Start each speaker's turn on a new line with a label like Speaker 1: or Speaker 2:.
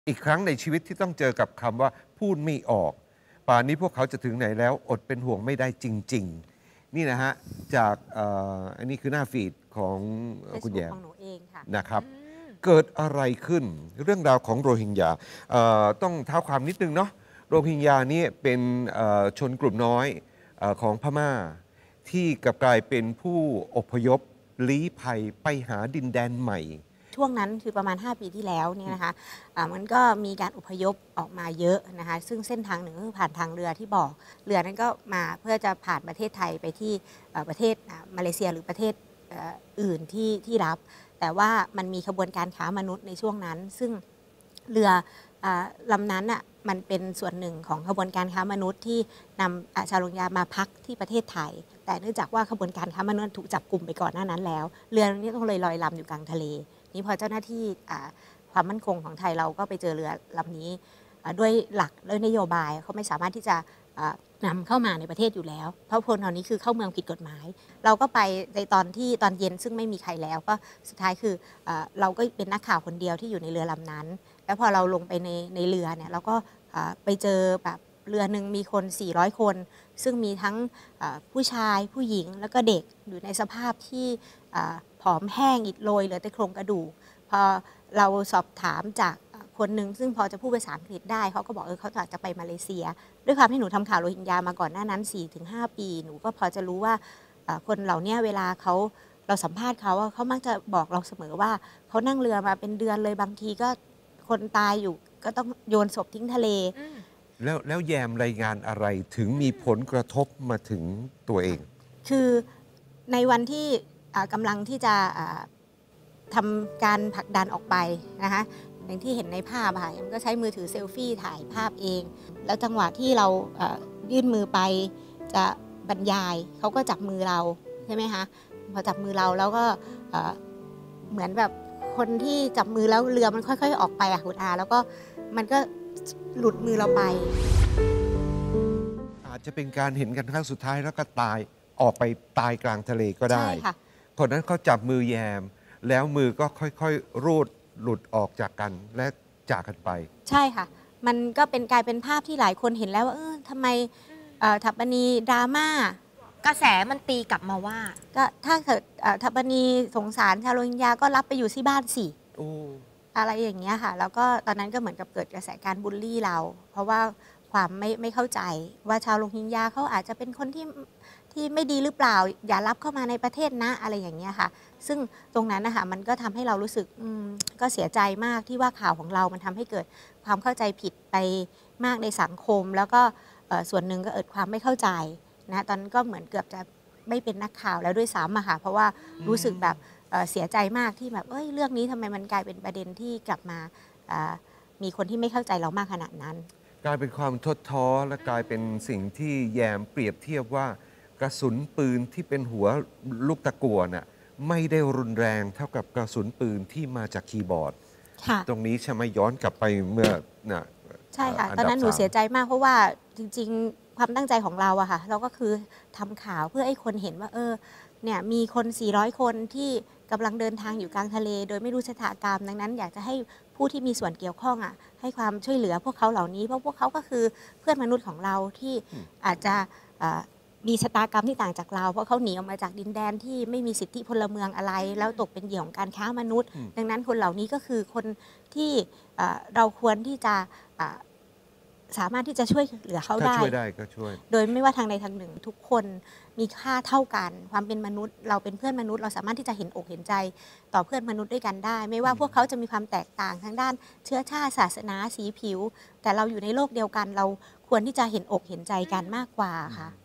Speaker 1: อีกครั้งในชีวิตที่ต้องเจอกับคำว่าพูดไม่ออกป่านนี้พวกเขาจะถึงไหนแล้วอดเป็นห่วงไม่ได้จริงๆนี่นะฮะจากอันนี้คือหน้าฟีดของคุณแยม
Speaker 2: ของหนูเองค่ะ
Speaker 1: นะครับเกิดอะไรขึ้นเรื่องราวของโรฮิงญาต้องเท้าความนิดนึงเนาะโรฮิงญานี่เป็นชนกลุ่มน้อยของพม่าที่กลับกลายเป็นผู้อพยพลี้ภัยไปหาดินแดนใหม่
Speaker 2: ช่วงนั้นคือประมาณ 5 ปีที่แล้วเนี่ยนะคะมันก็มีการอพยพออกมาเยอะนะคะซึ่งเส้นทางหนึ่งก็คือผ่านทางเรือที่บอกเรือนั้นก็มาเพื่อจะผ่านประเทศไทยไปที่ประเทศมาเลเซียหรือประเทศอื่นที่รับแต่ว่ามันมีขบวนการค้ามนุษย์ในช่วงนั้นซึ่งเรือลำนั้นมันเป็นส่วนหนึ่งของขบวนการค้ามนุษย์ที่นำชาวโรฮิงญามาพักที่ประเทศไทยแต่เนื่องจากว่าขบวนการค้ามนุษย์ถูกจับกลุ่มไปก่อนหน้านั้นแล้วเรือนี้ต้องเลยลอยลำอยู่กลางทะเลนี่พอเจ้าหน้าที่ความมั่นคงของไทยเราก็ไปเจอเรือลำนี้ด้วยหลักด้วยนโยบายเขาไม่สามารถที่จะนำเข้ามาในประเทศอยู่แล้วเพราะพลเหล่านี้คือเข้าเมืองผิดกฎหมายเราก็ไปในตอนเย็นซึ่งไม่มีใครแล้วก็สุดท้ายคือเราก็เป็นนักข่าวคนเดียวที่อยู่ในเรือลำนั้นแล้วพอเราลงไปในเรือเนี่ยเราก็ไปเจอแบบเรือหนึ่งมีคน400คนซึ่งมีทั้งผู้ชายผู้หญิงแล้วก็เด็กอยู่ในสภาพที่ผอมแห้งอิดโรยเหลือแต่โครงกระดูกพอเราสอบถามจากคนหนึ่งซึ่งพอจะพูดภาษาอังกฤษได้เขาก็บอกเขาอยากจะไปมาเลเซียด้วยความที่หนูทำข่าวโรฮิงญามาก่อนหน้านั้น 4-5 ปีหนูก็พอจะรู้ว่าคนเหล่านี้เวลาเราสัมภาษณ์เขามักจะบอกเราเสมอว่าเขานั่งเรือมาเป็นเดือนเลยบางทีก็คนตายอยู่ก็ต้องโยนศพทิ้งทะเล
Speaker 1: แล้วแยมรายงานอะไรถึงมีผลกระทบมาถึงตัวเอง
Speaker 2: คือในวันที่กำลังที่จะทำการผลักดันออกไปนะคะอย่างที่เห็นในภาพค่ะมันก็ใช้มือถือเซลฟี่ถ่ายภาพเองแล้วจังหวะที่เรายื่นมือไปจะบรรยายเขาก็จับมือเราใช่ไหมคะพอจับมือเราแล้วก็เหมือนแบบคนที่จับมือแล้วเรือมันค่อยๆออกไปคุณอาแล้วก็มันก็หลุดมือเราไป
Speaker 1: อาจจะเป็นการเห็นกันครั้งสุดท้ายแล้วก็ตายออกไปตายกลางทะเลก็ได้
Speaker 2: ใช่ค่ะ
Speaker 1: คนนั้นเขาจับมือแยมแล้วมือก็ค่อยๆรูดหลุดออกจากกันและจากกันไป
Speaker 2: ใช่ค่ะมันก็กลายเป็นภาพที่หลายคนเห็นแล้วว่าทำไมทัปปนีดราม่าก
Speaker 3: ระแสมันตีกลับมาว่า
Speaker 2: ก็ถ้าเกิดทัปปนีสงสารชาวโรฮิงญาก็รับไปอยู่ที่บ้านสิอะไรอย่างเงี้ยค่ะแล้วก็ตอนนั้นก็เหมือนกับเกิดกระแสการบูลลี่เราเพราะว่าความไม่เข้าใจว่าชาวโรฮิงญาเขาอาจจะเป็นคนที่ไม่ดีหรือเปล่าอย่ารับเข้ามาในประเทศนะอะไรอย่างเงี้ยค่ะซึ่งตรงนั้นนะคะมันก็ทำให้เรารู้สึกก็เสียใจมากที่ว่าข่าวของเรามันทำให้เกิดความเข้าใจผิดไปมากในสังคมแล้วก็ส่วนหนึ่งก็เกิดความไม่เข้าใจนะตอนนั้นก็เหมือนเกือบจะไม่เป็นนักข่าวแล้วด้วยซ้ำอะค่ะเพราะว่ารู้สึกแบบเสียใจมากที่แบบเรื่องนี้ทำไมมันกลายเป็นประเด็นที่กลับมามีคนที่ไม่เข้าใจเรามากขนาดนั้น
Speaker 1: กลายเป็นความท้อท้อและกลายเป็นสิ่งที่แยมเปรียบเทียบว่ากระสุนปืนที่เป็นหัวลูกตะกั่วน่ะไม่ได้รุนแรงเท่ากับกระสุนปืนที่มาจากคีย์บอร์ดตรงนี้ใช่ไหมย้อนกลับไปเมื่อ
Speaker 2: ใช่ค่ะตอนนั้นหนูเสียใจมากเพราะว่าจริงๆความตั้งใจของเราอะค่ะเราก็คือทำข่าวเพื่อให้คนเห็นว่าเนี่ยมีคน400คนที่กำลังเดินทางอยู่กลางทะเลโดยไม่รู้ชะตากรรมดังนั้นอยากจะให้ผู้ที่มีส่วนเกี่ยวข้องให้ความช่วยเหลือพวกเขาเหล่านี้เพราะพวกเขาก็คือเพื่อนมนุษย์ของเราที่อาจจะมีชะตากรรมที่ต่างจากเราเพราะเขาหนีออกมาจากดินแดนที่ไม่มีสิทธิพลเมืองอะไรแล้วตกเป็นเหยื่อของการค้ามนุษย์ดังนั้นคนเหล่านี้ก็คือคนที่เราควรที่จะสามารถที่จะช่วยเหลือเขาได้
Speaker 1: ก็ช่วย
Speaker 2: โดยไม่ว่าทางใดทางหนึ่งทุกคนมีค่าเท่ากันความเป็นมนุษย์เราเป็นเพื่อนมนุษย์เราสามารถที่จะเห็นอกเห็นใจต่อเพื่อนมนุษย์ด้วยกันได้ไม่ว่าพวกเขาจะมีความแตกต่างทางด้านเชื้อชาติศาสนาสีผิวแต่เราอยู่ในโลกเดียวกันเราควรที่จะเห็นอกเห็นใจกันมากกว่าค่ะ